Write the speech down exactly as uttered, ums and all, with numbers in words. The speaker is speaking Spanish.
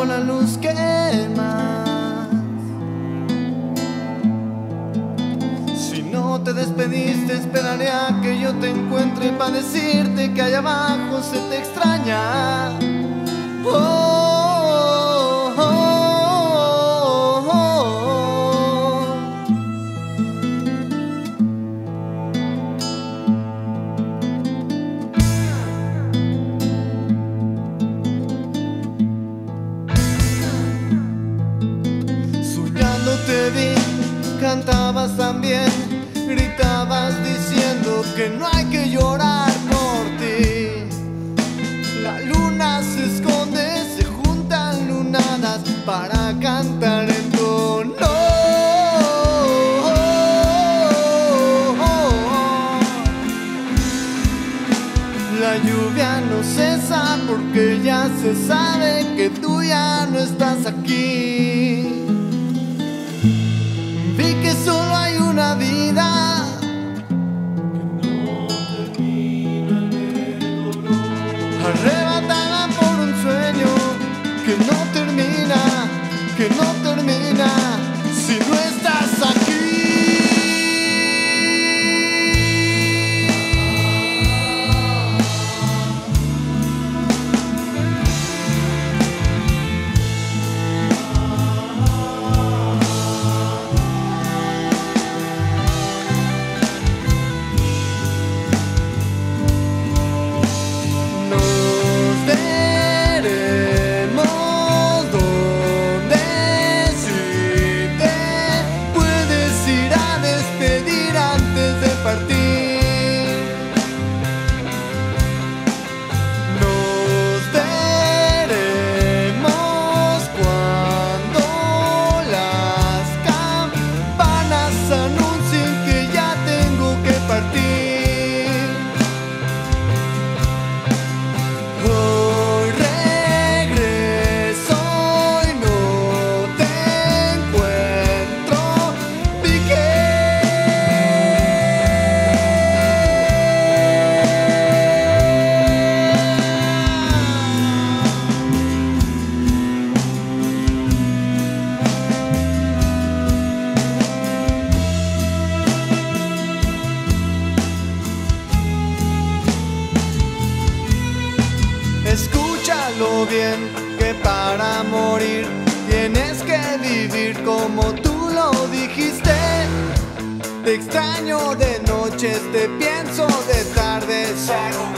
apago la luz que más. Si no te despediste, esperaré a que yo te encuentre para decirte que allá abajo se te extraña. Oh, oh, oh, oh. Soñando te vi, cantabas también, gritabas diciendo que no hay que llorar por ti. La luna se esconde, se juntan lunadas para cantar en tu honor. La lluvia no cesa porque ya se sabe que tú ya no estás aquí. Vi que solo hay una vida, arrebatada por un sueño que no termina, que no termina si no estás aquí. Escúchalo bien, que para morir tienes que vivir como tú lo dijiste. Te extraño de noches, te pienso de tardes.